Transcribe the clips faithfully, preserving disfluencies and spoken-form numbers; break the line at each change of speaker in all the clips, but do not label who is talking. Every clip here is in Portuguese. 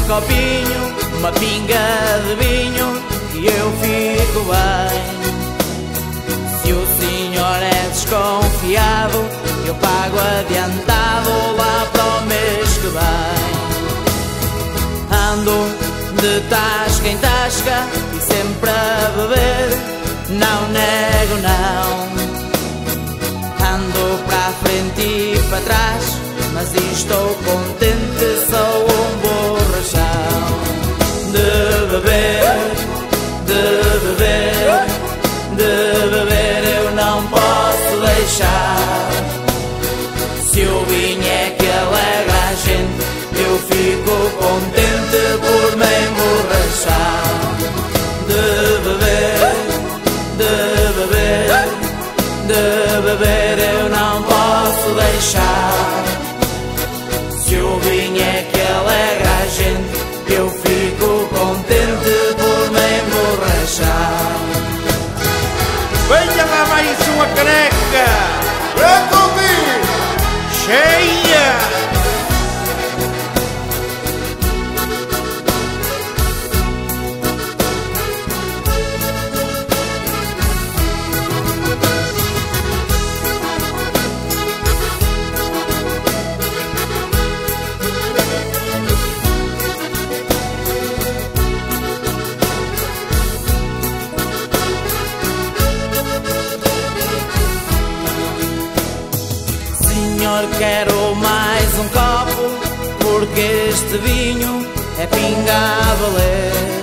copinho, uma pinga de vinho e eu fico bem. Se o senhor é desconfiado, eu pago adiantado lá para o mês que vem. Ando de tasca em tasca e sempre a beber, não nego não. Ando para a frente e para trás, mas estou contente, sou um borrachão. De beber, de beber, de beber eu não posso deixar. Se o vinho é que alegra a gente, eu fico contente por me emborrachar. De beber, de beber, de beber eu não posso deixar. Se o vinho é que alegra a gente, eu fico contente por me emborrachar.
Venha lá mais uma caneca! É comigo! Cheia!
Senhor, quero mais um copo, porque este vinho é pinga a valer.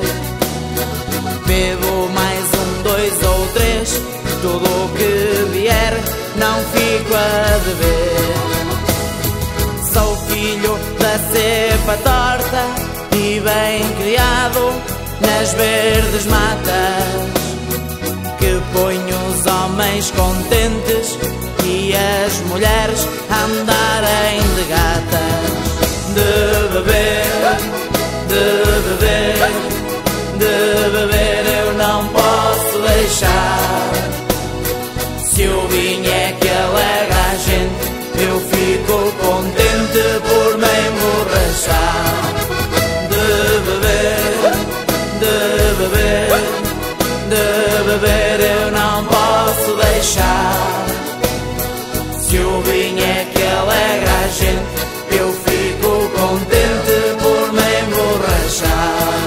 Bebo mais um, dois ou três, tudo o que vier, não fico a dever. Sou filho da cepa torta e bem criado nas verdes matas, que ponho os homens contentes e as mulheres andarem de gatas. De beber, de beber, de beber eu não posso deixar. Se o vinho é que alegra a gente, eu fico contente por me emborrachar. De beber, de beber, de beber eu não posso deixar. Se o vinho é que alegra a gente, eu fico contente por me emborrachar.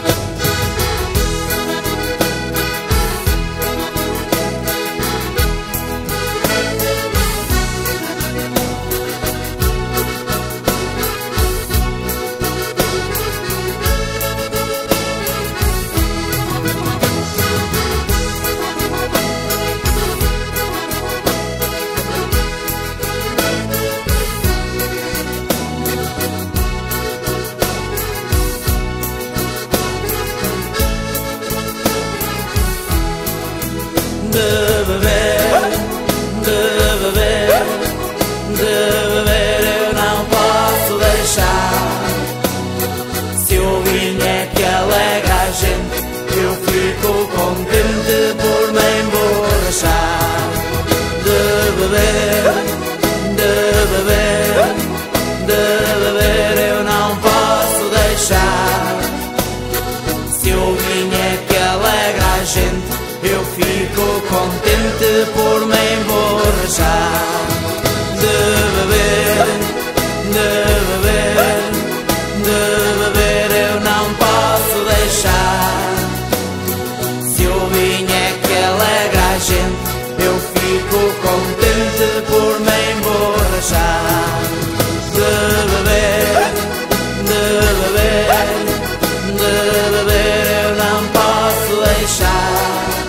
De beber, de beber, de beber eu não posso deixar. Se o vinho é que alegra a gente, eu fico contente por me emborrachar. De beber, de beber, de beber eu não posso deixar. Se o vinho é que alegra a gente, eu fico contente por me emborrachar. De beber, de beber, de beber eu não posso deixar. Se o vinho é que alegra a gente, eu fico contente por me emborrachar. De beber, de beber, de beber eu não posso deixar.